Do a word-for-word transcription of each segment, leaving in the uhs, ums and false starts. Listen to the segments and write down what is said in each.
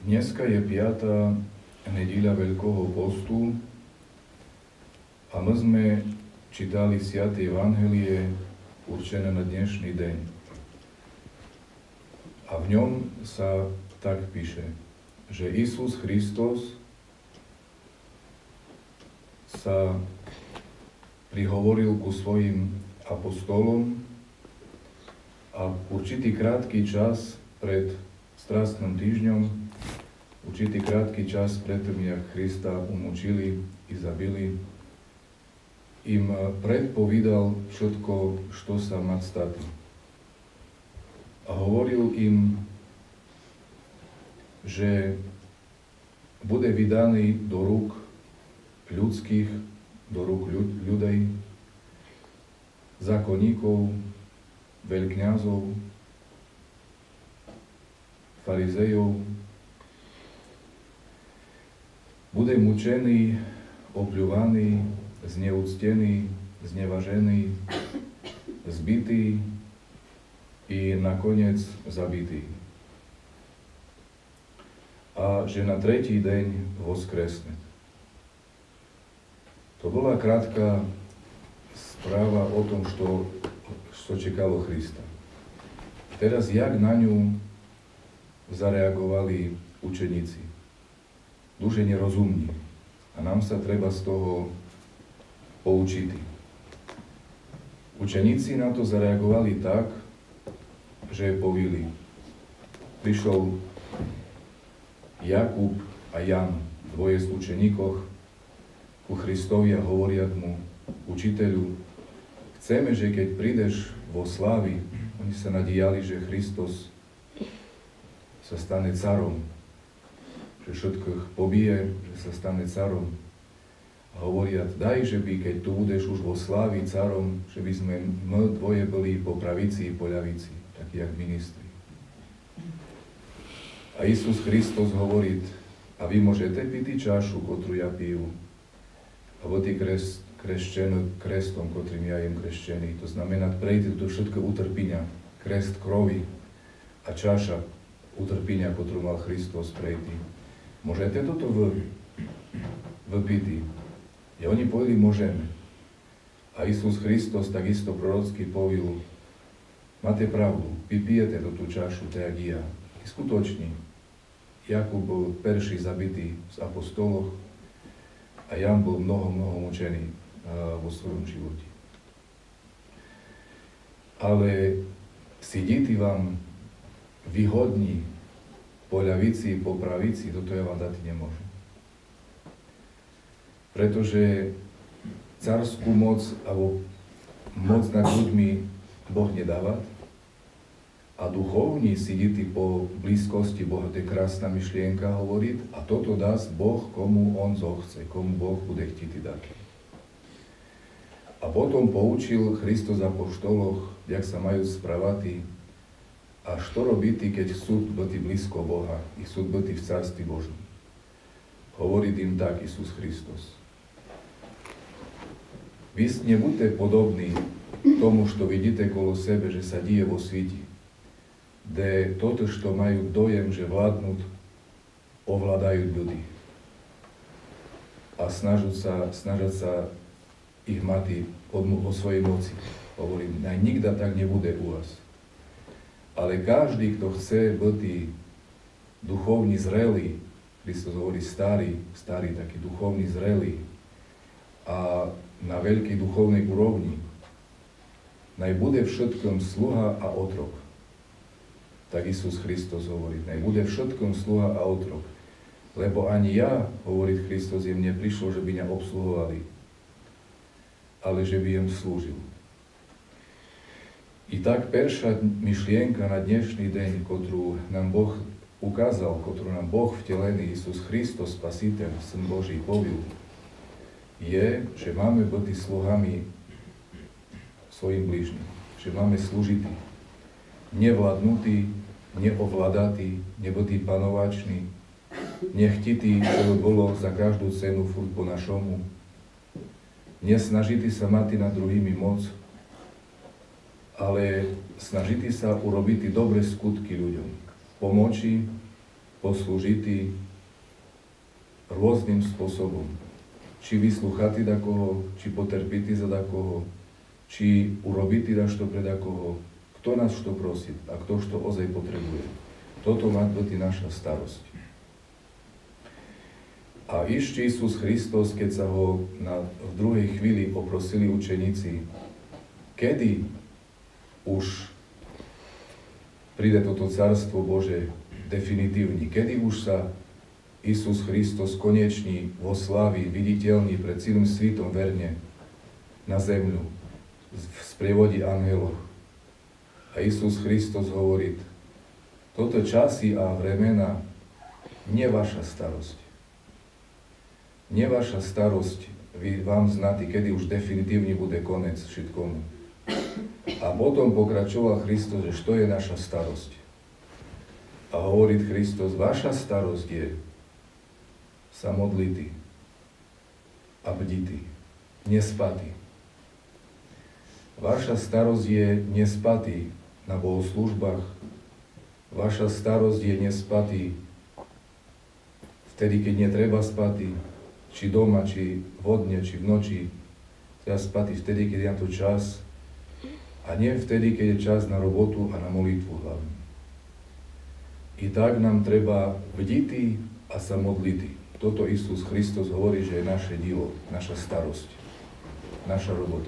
Dneska je piata nedíľa Veľkého postu a my sme čítali Sväté Evanjelie určené na dnešný deň. A v ňom sa tak píše, že Isus Kristus sa prihovoril ku svojim apostolom a určitý krátky čas pred strastným týždňom, určitý krátky čas predtým, jak Krista umučili i zabili, im predpovídal všetko, čo sa má stať. A hovoril im, že bude vydaný do rúk ľudských, do rúk ľud, ľudí, zákonníkov, veľkňazov, farizejov, bude mučený, opľúvaný, zneúctený, znevažený, zbitý i nakoniec zabitý. A že na tretí deň voskresne. To bola krátka správa o tom, čo, čo čekalo Krista. Teraz jak na ňu zareagovali učeníci? Duže nerozumní. A nám sa treba z toho poučiť. Učeníci na to zareagovali tak, že povili. Prišiel Jakub a Jan, dvoje z učeníkov, ku Christovi a hovoriat mu, učiteľu, chceme, že keď prídeš vo slávi, oni sa nadíjali, že Kristus sa stane carom, že všetkých pobije, že sa stane carom. A hovoriat, daj, že by, keď tu budeš už vo slávi carom, že by sme my dvoje boli po pravici i po ľavici, takí jak ministri. A Isus Kristus hovorí, a vy môžete piť čašu, ktorú ja piju, a budete krest, kreščený krestom, ktorým ja jem kreščený. To znamená, prejde do všetko utrpenia, krest krovi a čaša utrpenia, ktorú mal Kristus prejти. Môžete toto vy, vypiť? A oni povedali, môžeme. A Isus Kristus takisto prorocky povedal, máte pravdu, vy pijete tú čašu, tak jak ja. I skutočne, Jakub bol perší zabitý z apostoloch a Jan bol mnoho, mnoho mučený vo svojom živote. Ale sidíte vám výhodní po ľavici, po pravici, toto ja vám dať nemôžem. Pretože carskú moc, alebo moc nad ľuďmi Boh nedáva a duchovní sidíte po blízkosti Boha, to je krásna myšlienka hovoriť, a toto dá Boh, komu on zochce, komu Boh bude chtít dať. A potom poučil Kristus apoštoloch, jak sa majú správať a čo robíte, keď sú byť blízko Boha i sú byť v Carství Božom. Hovorí im tak Isus Kristus. Vy nebuďte podobní tomu, čo vidíte kolo sebe, že sa díje vo svete, kde toto, čo majú dojem, že vládnúť, ovládajú ľudí. A snažia sa, snažia sa ich mať vo svojej moci. Hovorím, aj nikdy tak nebude u vás. Ale každý, kto chce byť duchovní zrelý, Kristus hovorí starý, starý, taký duchovný zrelý a na veľkej duchovnej úrovni, naj bude všetkom sluha a otrok. Tak Isus Kristus hovorí, naj bude všetkom sluha a otrok. Lebo ani ja, hovorí Kristus, jem neprišlo, že by mňa obsluhovali, ale že by jem slúžil. I tak perša myšlienka na dnešný deň, ktorú nám Boh ukázal, ktorú nám Boh vtelený, Isus Kristus, Spasiteľ, Syn Boží, povil, je, že máme byť sluhami svojim blížnym, že máme slúžiť, nevládnutí, neovládatí, nebytí panovační, nechtití, čo by bolo za každú cenu furt po našomu, nesnažití sa mať nad druhými moc, ale snažite sa urobiť dobré skutky ľuďom. Pomoci, poslúžiti rôznym spôsobom. Či vyslúchati dakoho, či poterpiti za dakoho, či urobiti dašto pre dakoho, kto nás što prosí a kto što ozaj potrebuje. Toto má byť naša starosť. A ešte Isus Hristos, keď sa ho na, v druhej chvíli oprosili učeníci, kedy už príde toto Carstvo Bože definitívne, kedy už sa Isus Hristos konečný vo slávi, viditeľný pred celým svitom verne na zemľu, v sprievodi anjelov. A Isus Hristos hovorí, toto časy a vremena nie vaša starosť. Nie vaša starosť, vy vám znáte, kedy už definitívne bude konec všetkomu. A potom pokračoval Hristos, že što je naša starosť. A hovorí Hristos, vaša starosť je sa modlitý a bditý, nespatý. Vaša starosť je nespatý na bohoslúžbách, vaša starosť je nespatý vtedy, keď netreba spatý, či doma, či vodne, či v noči. Treba spatý vtedy, keď je na to čas, a nie vtedy, keď je čas na robotu a na molitvu hlavne. I tak nám treba bditý a sa modlitý. Toto Isus Hristos hovorí, že je naše dielo, naša starosť, naša robota.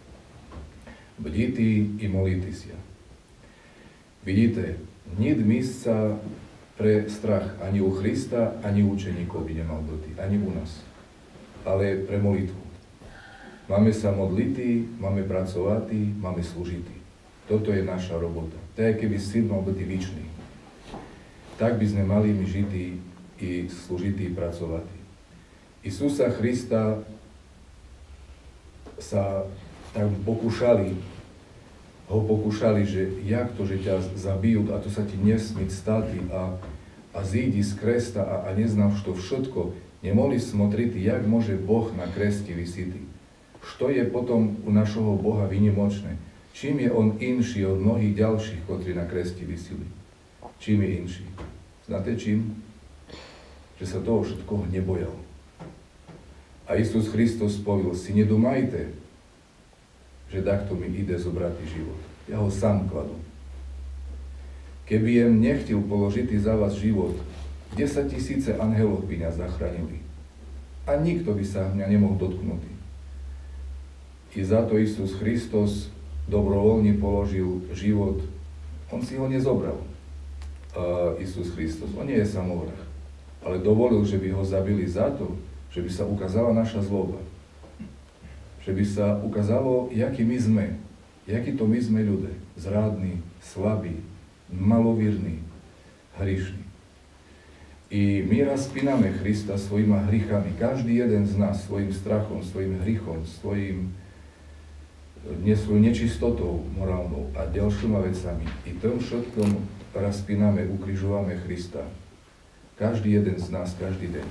Bditý i molitý sa. Vidíte, niet místa pre strach ani u Krista, ani u učeníkov by nemal byť, ani u nás, ale pre molitvu. Máme sa modlitý, máme pracovatý, máme slúžitý. Toto je naša robota. Tak, keby syn mal byť vičný. Tak by sme mali my žitý i slúžitý, i pracovatý. Isusa Krista sa tak pokúšali, ho pokúšali, že jak to, že ťa zabijú a to sa ti nesmí stať a, a zídi z kresta a, a neznám, što všetko. Nemohli smotriť, jak môže Boh na kresti vysíti. Što je potom u našeho Boha výnimočné? Čím je on inší od mnohých ďalších, ktorí na kresti vysili? Čím je inší? Znáte čím? Že sa toho všetkoho nebojal. A Isus Hristos povedal, si nedumajte, že takto mi ide zobrať život. Ja ho sám kladú. Keby jem nechtil položiť za vás život, desať tisíce anhelov by mňa zachránili. A nikto by sa mňa nemohol dotknúť. I za to Isus Hristos dobrovoľne položil život. On si ho nezobral. Uh, Isus Hristos. On nie je samovrah. Ale dovolil, že by ho zabili za to, že by sa ukázala naša zloba. Že by sa ukázalo, jaký my sme. Jaký to my sme ľudia. Zrádni, slabí, malovírni, hrišní. I my rozpíname Krista svojima hrichami. Každý jeden z nás svojim strachom, svojim hrichom, svojim svojou nečistotou morálnou a ďalšíma vecami. I tom všetkom rozpíname, ukrižováme Krista. Každý jeden z nás, každý deň.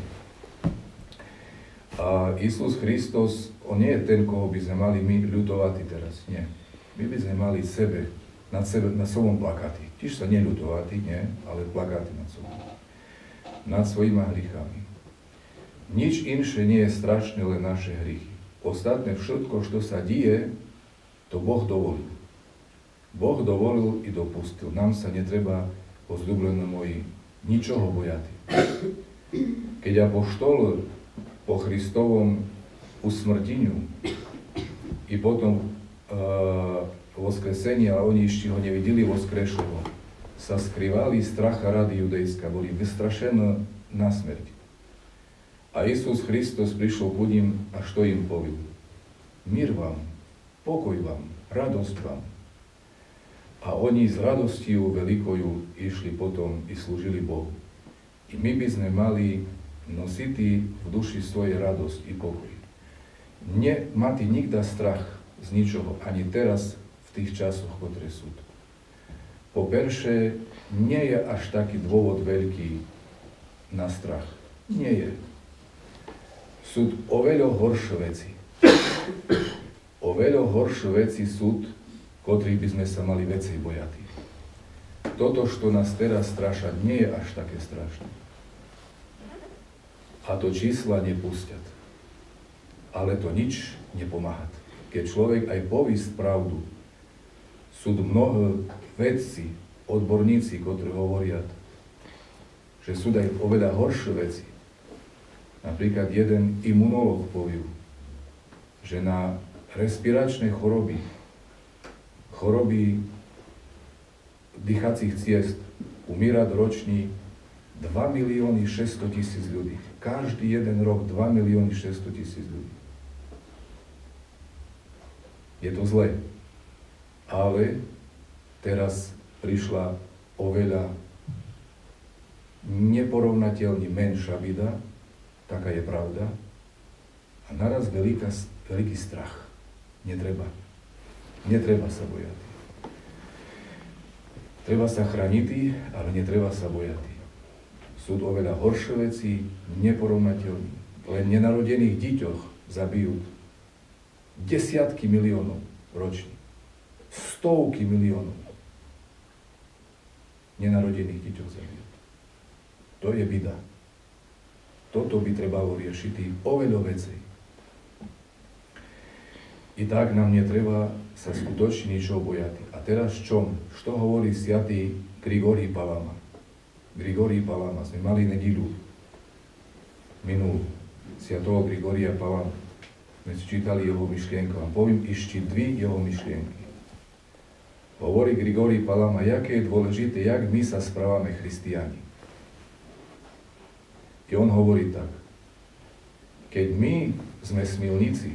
A Isus Hristos, on nie je ten, koho by sme mali my ľutovať teraz. Nie. My by sme mali sebe, nad sebe, nad sobom plakati. Tiež sa neľutovať, nie, ale plakati nad sobom. Nad svojima hrichami. Nič inšie nie je strašné, len naše hrychy. Ostatné všetko, čo sa deje, to Boh dovolil. Boh dovolil i dopustil. Nám sa netreba, pozľúblené moji, ničoho bojati. Keď apoštol po Hristovom usmrteniu i potom uh, voskresení, ale oni ešte ho nevideli voskrešeného, sa skrývali stracha rady judejská, boli vystrašené na smrť. A Isus Hristos prišiel ku ním a što im povedal? Mír vám, pokoj vám, radosť vám. A oni s radosťou veľkoju išli potom i slúžili Bohu. I my by sme mali nosiť v duši svoje radosť i pokoj. Nie mať nikda strach z ničoho, ani teraz v tých časoch, ktoré sú. Po perše, nie je až taký dôvod veľký na strach. Nie je. Sú oveľa horšie veci. Oveľa horšie veci sú, ktorých by sme sa mali viacej bojati. Toto, čo nás teraz straša, nie je až také strašné. a to čísla nepusťat. Ale to nič nepomáha. Keď človek aj povísť pravdu, sú mnoho vedci, odborníci, ktorí hovoria, že sú aj oveľa horšie veci. Napríklad jeden imunológ povie, že na respiračné choroby, choroby dýchacích ciest umiera ročne dva milióny šesťsto tisíc ľudí. Každý jeden rok dva milióny šesťsto tisíc ľudí. Je to zlé. Ale teraz prišla oveľa neporovnateľne menšia bida, taká je pravda, a naraz veľká, veľký strach. Netreba. Netreba sa bojať. Treba sa chrániť, ale netreba sa bojať. Sú to oveľa horšie veci, neporovnateľné. Len nenarodených deťoch zabijú desiatky miliónov ročne. Stovky miliónov nenarodených deťoch zabijú. To je bida. Toto by trebalo riešiť oveľa vecej. I tak nám netreba sa skutočne ničoho bojať. A teraz čom? Što hovorí svätý Grigorij Palama? Grigorij Palama, sme mali nedílu minulú svätého Grigorija Palama. My si čítali jeho myšlienku. A poviem ešte dvi jeho myšlienky. Hovorí Grigorij Palama, jaké je dôležité, jak my sa správame christiani. I on hovorí tak. Keď my sme smilníci,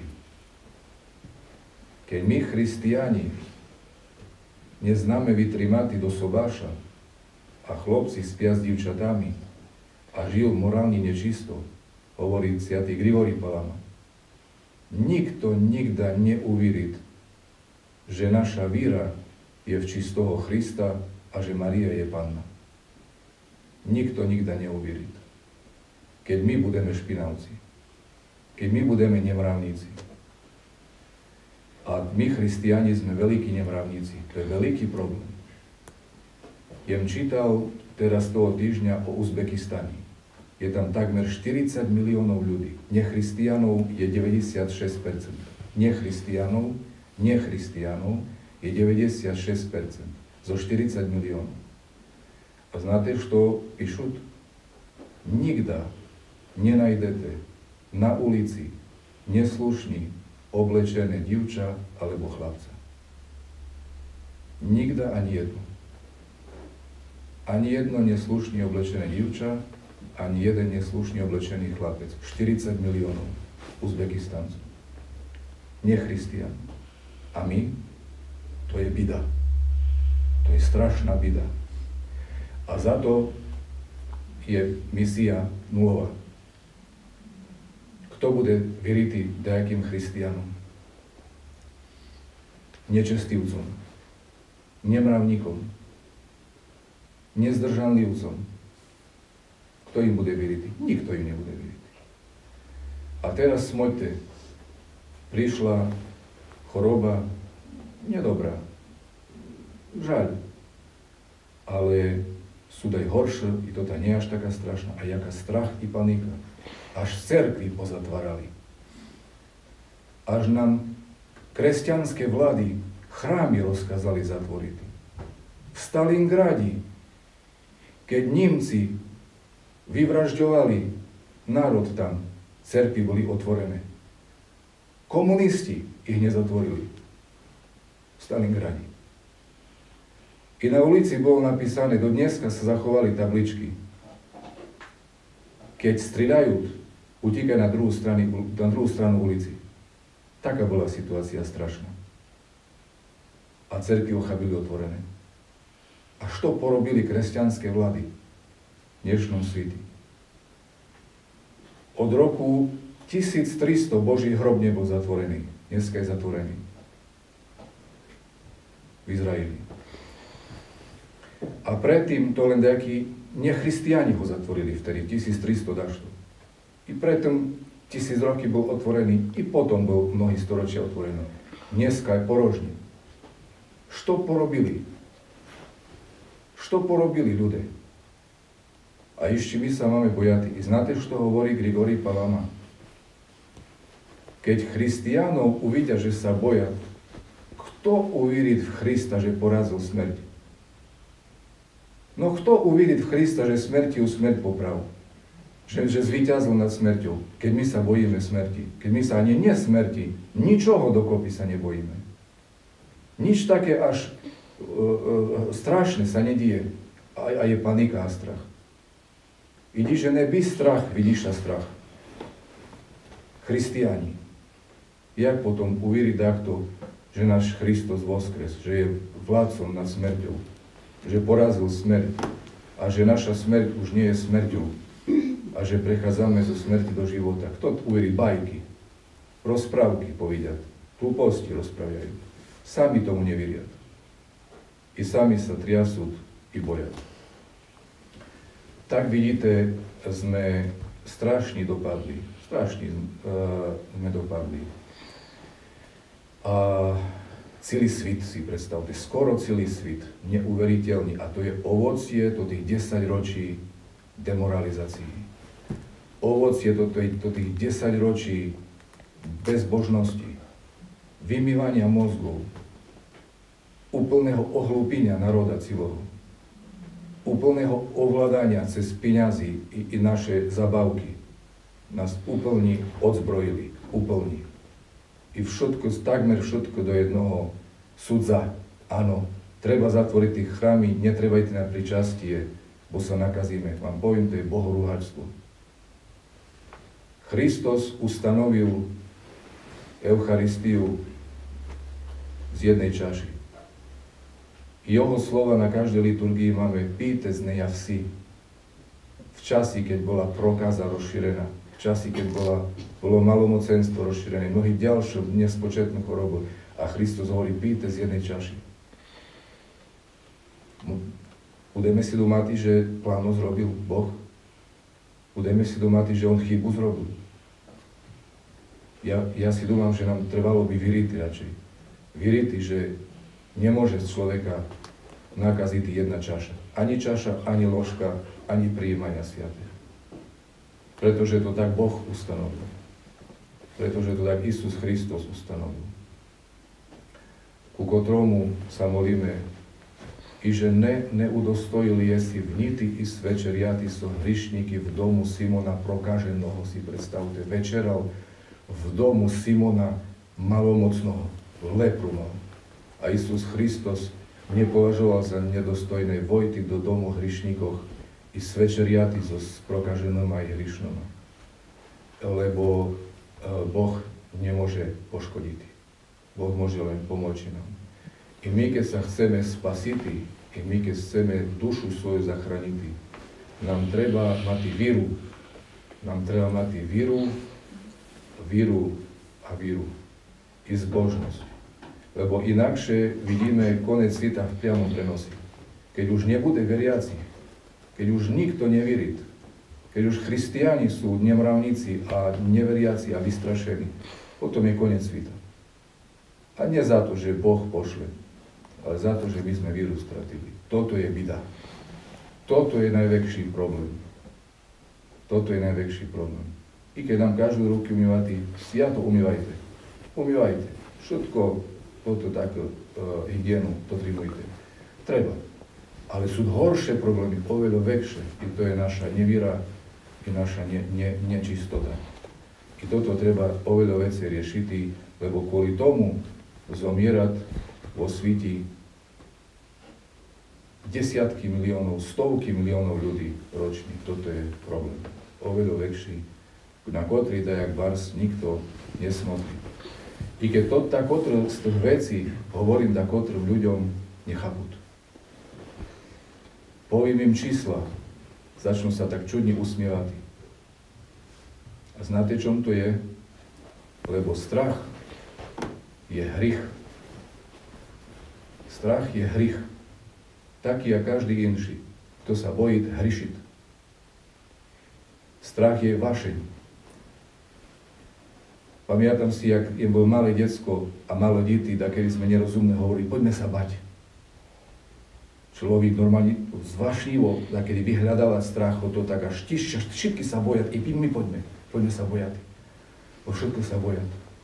keď my christiani neznáme vytrimati do sobáša a chlopci spia s divčatami a žijú morálne nečisto, hovorí svätý Grigorij Palama, nikto nikda neuverí, že naša víra je v čistého Krista a že Maria je Panna. Nikto nikda neuverí. Keď my budeme špinavci, keď my budeme nemravníci. A my, christiani, sme veľkí nemravníci. To je veľký problém. Jem čítal teraz toho týždňa o Uzbekistane. Je tam takmer štyridsať miliónov ľudí. Nechristianov je deväťdesiatšesť percent. Nechristianov, nechristianov je deväťdesiatšesť percent. Zo štyridsať miliónov. A znáte, čo píšut? Nikda nenajdete na ulici neslušný oblečené divča alebo chlapca. Nikda ani jedno. Ani jedno neslušne oblečené divča, ani jeden neslušne oblečený chlapec. štyridsať miliónov Uzbekistancov. Nechristian. A my? To je bida. To je strašná bida. A za to je misia nulová. Kto bude vyritý nejakým christianom? Nečestívcom, nemravníkom, nezdržanlivcom. Kto im bude vyritý? Nikto im nebude vyritý. A teraz smojte, prišla choroba nedobrá. Žaľ. Ale sú aj horšie, i to tá nie až taká strašná. A jaká strach i panika. Až cerkvy pozatvárali. Až nám kresťanské vlády chrámy rozkázali zatvoriť. V Stalingrade, keď Nemci vyvražďovali národ tam, cerkvy boli otvorené. Komunisti ich nezatvorili. V Stalingrade. I na ulici bolo napísané, do dneska sa zachovali tabličky. Keď stridajú, utíka na druhú, strany, na druhú stranu ulici. Taká bola situácia strašná. A cerky ochabili otvorené. A čo porobili kresťanské vlády v dnešnom svete? Od roku tisíctristo Boží hrob nebol zatvorený. Dneska je zatvorený. V Izraeli. A predtým to len nejakí nechristiani ho zatvorili vtedy, tisíctristo dažto. I predtým tisíc roky bol otvorený, i potom bol mnohí storočia otvorený. Dneska je porožný. Što porobili? Što porobili ľudia? A ešte my sa máme bojati. I znáte, čo hovorí Grigorij Palama? Keď Christianov uvidia, že sa boja, kto uvíri v Krista, že porazil smrť? No kto uvíri v Krista, že smrti ju smrť poprav? Že, že zvíťazil nad smrťou, keď my sa bojíme smrti. Keď my sa ani nie smrti, ničoho dokopy sa nebojíme. Nič také až uh, uh, strašné sa nedieje. A, a je panika a strach. Vidíš, že nebý strach, vidíš sa strach. Christiani. Jak potom uvíriť takto, že náš Kristus voskres, že je vládcom nad smrťou, že porazil smrť a že naša smrť už nie je smrťou a že prechádzame zo smrti do života. Kto uverí? Bajky, rozprávky povedia, hlúposti rozprávajú. Sami tomu neveria. I sami sa triasú i boja. Tak vidíte, sme strašne dopadli. Strašne uh, sme dopadli. A celý svit si predstavte, skoro celý svit, neuveriteľný. A to je ovocie to tých desať ročí demoralizácií. Ovocie to, to, to tých desať ročí bezbožnosti, vymývania mozgov, úplného ohlúpenia národa celého, úplného ovládania cez peňazí i, i naše zabavky. Nás úplne odzbrojili, úplne. I všetko, takmer všetko do jednoho sudza. Áno, treba zatvoriť tých chrámy, netreba ísť na pričastie, bo sa nakazíme. Vám poviem, to je bohorúhačstvo. Kristus ustanovil Eucharistiu z jednej čaši. Jeho slova na každej liturgii máme píte z neja vsi. V časi, keď bola prokáza rozšírená, v časi, keď bola, bolo malomocenstvo rozšírené, mnohí ďalšie nespočetnú chorobu a Kristus hovorí píte z jednej čaši. Budeme si domať, že pláno zrobil Boh. Budeme si domať, že on chybu zrobil. Ja, ja si domám, že nám trvalo by vyriť radšej. Vyriť, že nemôže z človeka nakaziť jedna čaša. Ani čaša, ani ložka, ani prijímania sviaté. Pretože to tak Boh ustanovil. Pretože to tak Isus Kristus ustanovil. Ku ktorému sa molíme, i že ne, neudostojili jesi vniti i svečeriati so hrišníky v domu Simona prokáženého, si predstavte, večeral v domu Simona malomocného, lepru mal. A Isus Kristus nepovažoval za nedostojné vojty do domu hrišníkov i svečeriati so prokáženým aj hrišnom. Lebo Boh nemôže poškodiť. Boh môže len pomôcť nám. I my, keď sa chceme spasiť, i my, keď chceme dušu svoju zachrániť, nám treba mať víru. Nám treba mať víru, víru a víru. I zbožnosť. Lebo inakšie vidíme konec sveta v priamom prenose. Keď už nebude veriaci, keď už nikto neverí, keď už christiani sú nemravníci a neveriaci a vystrašení, potom je konec sveta. A nie za to, že Boh pošle, ale za to, že my sme víru stratili. Toto je bida. Toto je najväčší problém. Toto je najväčší problém. I keď nám každú ruky umývate, sviato umývajte. Umývajte. Všetko toto takú uh, hygienu potrebujete. Treba. Ale sú horšie problémy, oveľa väčšie. I to je naša nevíra, i naša ne, ne, nečistota. I toto treba oveľa veci riešiť, lebo kvôli tomu zomierať vo sviti desiatky miliónov, stovky miliónov ľudí ročne. Toto je problém. Oveľa väčší, na ktorý dajak bars nikto nesmotrí. I keď to, tak z tých vecí hovorím tak otrým ľuďom, nechápu. Poviem im čísla, začnú sa tak čudne usmievať. A znáte, čom to je? Lebo strach je hrych. Strach je hrych. Taký a každý inší. Kto sa bojí, hryšiť. Strach je vašeň. Pamätám si, jak je bol malé decko a malo deti, da kedy sme nerozumné hovorili, poďme sa bať. človek normálne zvašlivo, kedy vyhľadávať strach od to tak až tišia, všetky sa bojať, i my poďme, poďme sa bojať. O všetko sa bojať.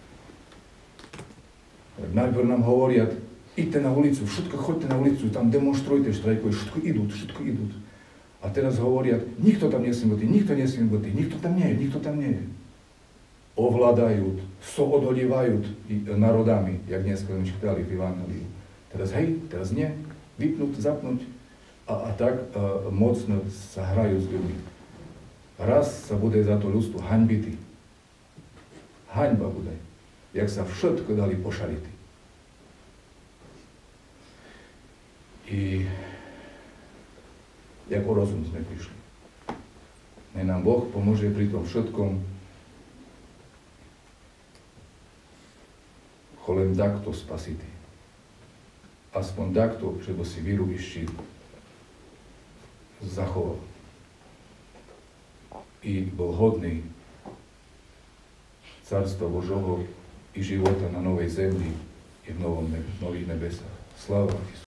Najprv nám hovoria, idte na ulicu, všetko choďte na ulicu, tam demonstrujte, štrajkujú, všetko idú, všetko idú. A teraz hovoria, nikto tam nesmie byť, nikto nesmie byť, nikto tam nie je, nikto tam nie je. Ovládajú, so odolievajú národami, jak dnes sme čítali v Evangeliu. Teraz hej, teraz nie, vypnúť, zapnúť a, a tak a, mocno sa hrajú s ľuďmi. Raz sa bude za to ľudstvo hanbitý. Haňba bude, jak sa všetko dali pošaliti. I jak o rozum sme prišli. Nech nám Boh pomôže pri tom všetkom, len takto spasiti. Aspoň takto, že by si víru ešte zachoval. I bol hodný Carstva Božoho i života na novej zemi i v novom, nových nebesách. Sláva Isu.